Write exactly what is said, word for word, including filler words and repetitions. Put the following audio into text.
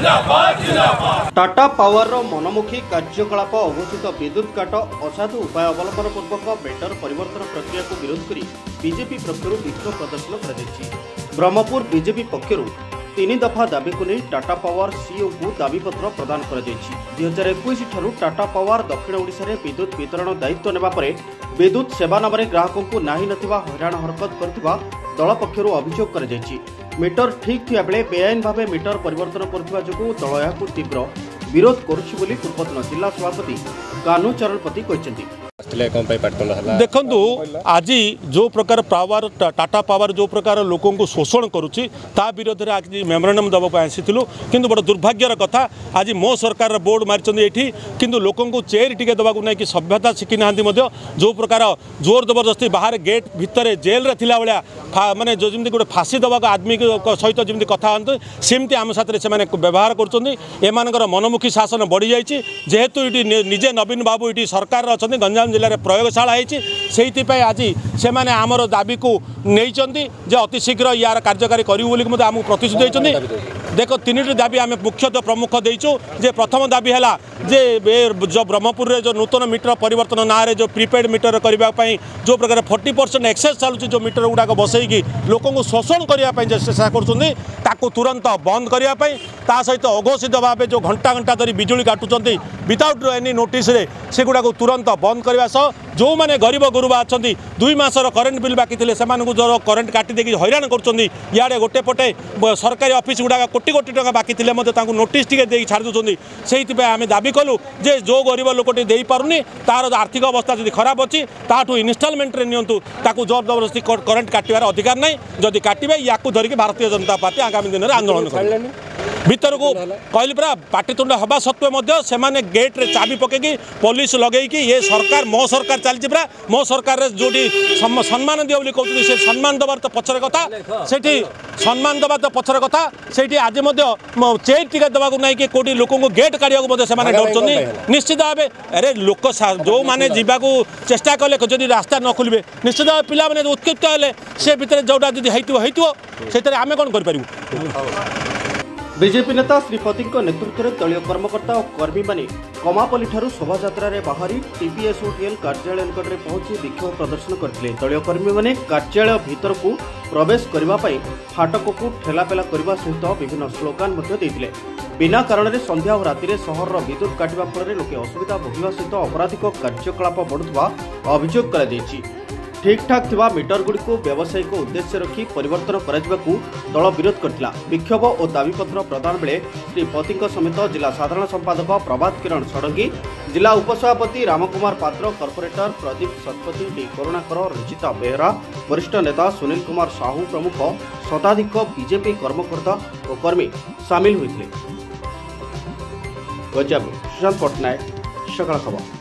Tata power मनमुखी कार्यकलाप अघोषित विद्युत काट असाधु उपाय अवलंबन पूर्वक मीटर परिवर्तन प्रक्रिया को विरोध कर बीजेपी पक्षर विक्षोभ प्रदर्शन कर ब्रह्मपुर बीजेपी पक्षर तीन दफा दाबी को नहीं टाटा पावर सीईओ को दाबीपत्र प्रदान कर दुई हजार इक्कीस ठारू टाटा पावर दक्षिण ओडिशा रे विद्युत वितरण दायित्व नेबा परे विद्युत सेवा नाम ग्राहकों को नाही नथिबा हैरान हरकत करथिबा दल पक्षर अभियोग कर मीटर ठीक थिया बेले बेआईन भावे मीटर परिवर्तन करथिबा जोगु दल याकु तीव्र विरोध करुछि बोली पूर्वतन जिला सभापति कान्हू चरणपति कहछन्ति। देखु आज जो प्रकार पावर टाटा पावर जो प्रकार लोकों को शोषण करुच्ची ता विरोध में आज मेमोरेंडम दवाक आसीलु किंतु बड़ दुर्भाग्यर कथा आज मो सरकार बोर्ड मारी किंतु लोकों को चेयर टिके दवाक नहीं कि सभ्यता शिखी ना जो प्रकार जोर जबरदस्ती बाहर गेट भितर जेल रे थिला भाया माने जो जमी गोटे फाँसी दवाक आदमी सहित जमी कथा सेमती आम साथ से व्यवहार कर मनमुखी शासन बढ़ी जाइए जेहेतु ये निजे नवीन बाबू ये सरकार अच्छा गंजाम जिले में प्रयोगशाला होती आज से आमर दाबी को नहीं अति शीघ्र यार कार्यकारी करूँ आमको प्रतिश्रुति देते। देख तीन दाबी आम मुख्यतः प्रमुख देचु जे प्रथम दाबी है जे जो ब्रह्मपुर जो नूतन मीटर परिवर्तन ना रे जो प्रीपेड मीटर करने जो प्रकार फोर्टी परसेंट एक्सेस चलुची जो मीटर गुड़ाक बसईकि लोक शोषण करने चेष्टा कर तुरंत बंद करने ता सहित अघोषित भाव जो घंटा घंटा धरी बिजुली काटुंट विदाउट एनी नोटिस रे से गुड़ाक तुरंत बंद करने सह जो मैंने गरीब गुरुबा अच्छा दुई मासर करेन्ट बिल बाकी थे से जो करेन्ट काटी देकी हैरान कर गोटे पटे सरकारी ऑफिस गुड़ाक कोटी कोटी टका बाकी थे नोटिस टी दे छाड़ दूसरी से आम दाबी कलु जे जो गरीब लोकटी दे पारुनी तार आर्थिक अवस्था जब खराब अच्छी ताठू इनस्टलमेंट रे नियंतु ताकू जोर जबरदस्ती करेन्ट काटिबार अधिकार नहीं जदि काटिबे याकू धरिकी भारतीय जनता पार्टी आगामी दिन में आंदोलन कर भीतर को कहली परा पाटितुंड हवा सत्वे से गेट रे चाबी पकईकि पुलिस लगेगी ये सरकार मो सरकार चलती परा मो सरकार जो सम्मान दियो बोली कहते से सम्मान दबार तो पछर कथा से सम्मान दबा तो पछर कथा से आज चेयर टिके दबाक नहीं कि कौटी लोक गेट काढ़ा डर निश्चित भाव अरे लोक जो मैंने जावाक चेष्टा कले जब रास्ता न खोलें निश्चित भाव पिला उत्क्षिप्त हेले से भितर जोटा जब होती आम कौन कर बीजेपी नेता श्रीपति नेतृत्व में दलीय कर्मकर्ता और कर्मी माने कमापल्ली ठारू शोभायात्रा रे बाहरी टीपीएसओटीएल कार्यालय निकट में पहुंची विक्षोभ प्रदर्शन करते। दलीय कर्मी माने कार्यालय भीतर को प्रवेश करने फाटक को ठेलापेला करने सहित विभिन्न स्लोगान देते। बिना कारण संध्या और राति सहर विद्युत काटिबा फल लोके असुविधा भोगवा सहित आपराधिक कार्यकलाप बढ़ुवा अभियोग कर ठीक ठाक थिबा मीटर गुड़ी को व्यावसायिक उद्देश्य रखी परिवर्तन कराजिबाकू दल विरोध करथिला। विक्षोभ और दाबीपत्र प्रदान बेले श्री पति समेत जिला साधारण संपादक प्रभात किरण षडंगी, जिला उपसभापति रामकुमार पात्र, कॉर्पोरेटर प्रदीप शतपथी, डी करुणाकर, रंजिता बेहरा, वरिष्ठ नेता सुनील कुमार साहू प्रमुख शताधिक बीजेपी कर्मकर्ता और कर्मी सामिल होते। गंजाम सुशांत पट्टनायक, सकाळ खबर।